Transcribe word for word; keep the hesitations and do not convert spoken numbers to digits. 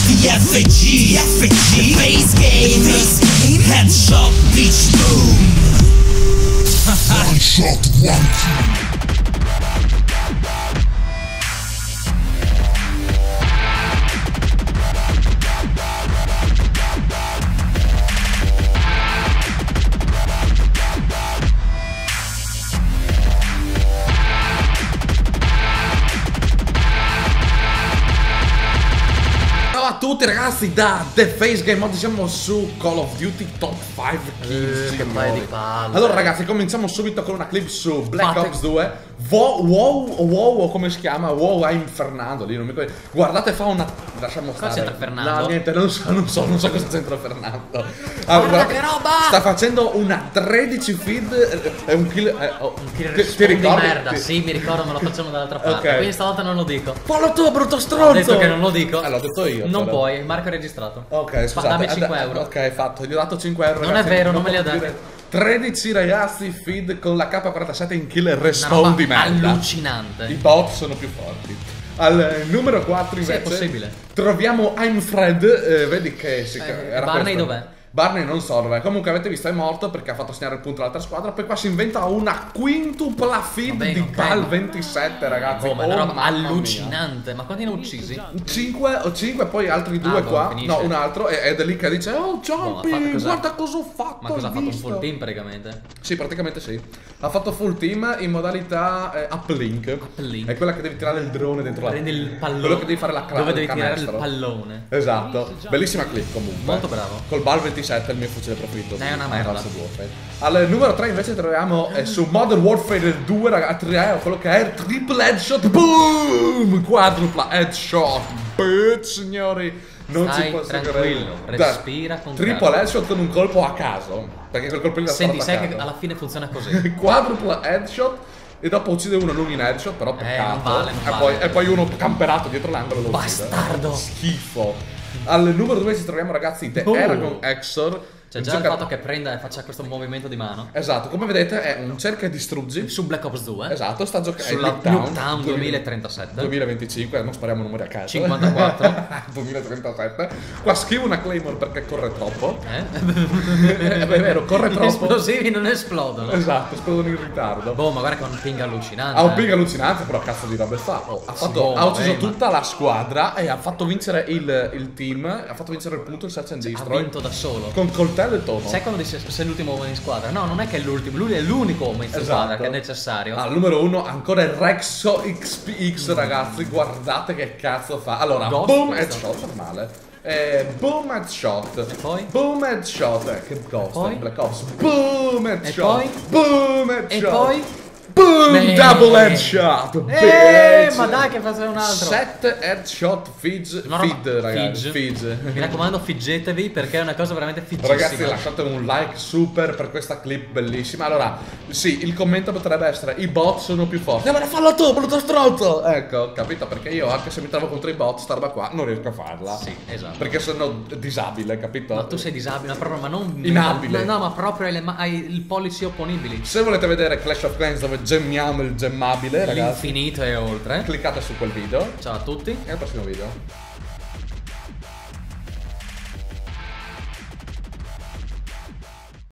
The F G, F G, Face Game, Face Game, Headshot, Beach Boom. One shot, one kill. Ciao a tutti ragazzi da The Face Game, oggi siamo su Call of Duty Top cinque Kills. Eh, che paio di palle. Allora ragazzi, cominciamo subito con una clip su Black Fate... Ops due. Wow, wow, wow, o come si chiama? Wow, I'm Fernando lì, non mi ricordo. Guardate, fa una... lasciamo stare. Cosa c'entra Fernando? No, niente, non so, non so, non so cosa c'entra Fernando. Allora, guarda che roba! Sta facendo una tredici feed e un kill... Eh, oh, Un kill ti, ti ricordi? di merda, Ti... sì, mi ricordo, me lo facciamo dall'altra parte. Ok. Quindi stavolta non lo dico. Fallo tu, brutto Ho stronzo! detto che non lo dico. Eh, l'ho detto io. Non però. puoi, il marco è registrato. Ok, scusate. Dammi cinque eh, euro. Ok, fatto, gli ho dato cinque euro. Non ragazzi, è vero, non me li ha posso dati. dire. tredici ragazzi, feed con la K quarantasette in kill e Una respawn roba di merda. allucinante. I bot sono più forti. Al eh, numero quattro Sì, è invece possibile. troviamo I'm Fred, eh, vedi che si, Eh, era Barney questo. dov'è? Barney non so dov'è. Comunque avete visto è morto perché ha fatto segnare il punto all'altra squadra. Poi qua si inventa una quintupla feed Va bene, di ok, Pal ma- ventisette ragazzi. Oh, ma è una Oh, roba mamma mia. allucinante. Ma quanti ne ho uccisi? cinque o cinque, poi altri due Ah, boh, qua. finisce. No, un altro. E- Ed è lì che dice: Oh, Boh, Jumpy, ma fa- cosa- guarda cosa ho fatto. Ma cosa ha hai fatto? Un visto?" full team praticamente? Sì, praticamente sì. Ha fatto full team in modalità eh, uplink. Uplink. È quella che devi tirare il drone dentro la. Prendi il pallone. Quello che devi fare la cla- Dove il devi tirare il canestro. pallone. Esatto. Bellissima clip comunque. Molto bravo. Col Bal ventisette, il mio fucile preferito. È una di merda. Advanced Warfare. Al numero tre invece troviamo eh, su Modern Warfare due, ragazzi, quello che è il triple headshot. Boom! Quadrupla headshot. Bitch, signori. Non Stai ci posso tranquillo, credere. respira Dai, con triple calma. headshot con un colpo a caso. Perché quel colpo lì l'ha Senti, sparato a sai che caso. alla fine funziona così. Quadruple headshot e dopo uccide uno non in headshot, però peccato. non vale, non e, vale. Poi, e poi uno camperato dietro l'angolo lo uccide. Bastardo. Schifo. Al numero due ci troviamo ragazzi The Oh. Aragon Exor. C'è già il fatto che prenda e faccia questo movimento di mano. Esatto, come vedete è un cerca e distruggi. Su Black Ops due. Esatto, sta giocando Sulla Nuketown duemilatrentasette. duemilaventicinque, non spariamo numeri a caso. cinquantaquattro. duemilatrentasette. Qua scrivo una Claymore perché corre troppo. Eh? È vero, corre Gli troppo. esplosivi non esplodono. Esatto, esplodono in ritardo. Boh, ma guarda che ha un ping allucinante. Ha un eh. ping allucinante, però cazzo di robe fa. Oh, ha, fatto, boh, ha ucciso vabbè, ma- tutta la squadra e ha fatto vincere il, il team. Ha fatto vincere il punto il search and Ha destroy. vinto da solo. Con coltello e tono. Sai quando dice sei l'ultimo uomo in squadra? No, non è che è l'ultimo, lui è l'unico uomo in squadra Esatto. che è necessario. Al numero uno ancora il Rexo X P X, ragazzi. Guardate che cazzo fa. Allora, Ghost, boom questo. headshot, normale. Eh, boom headshot. E poi? Boom headshot. Eh, che ghost, poi? Black Ops. Boom headshot. poi? Boom headshot. E poi? Boom Beh. double headshot. Eh, bitch. ma dai che faccia un altro. sette headshot feed, Una roba- feed ragazzi. Fidge. Feed. Mi raccomando, figgetevi perché è una cosa veramente figgissima. Ragazzi, lasciate un like super per questa clip bellissima. Allora, sì, il commento potrebbe essere: i bot sono più forti. Allora fallo tu, brutto stronzo! Ecco, capito? Perché io, anche se mi trovo contro i bot, sta roba qua non riesco a farla. Sì, esatto. Perché sono disabile, capito? Ma tu sei disabile, ma proprio, ma non Inabile. No, no, ma proprio hai, le ma- hai il pollici opponibili. Se volete vedere Clash of Clans dove gemmiamo il gemmabile, ragazzi, L'infinito e oltre. cliccate su quel video Ciao a tutti. e al prossimo video.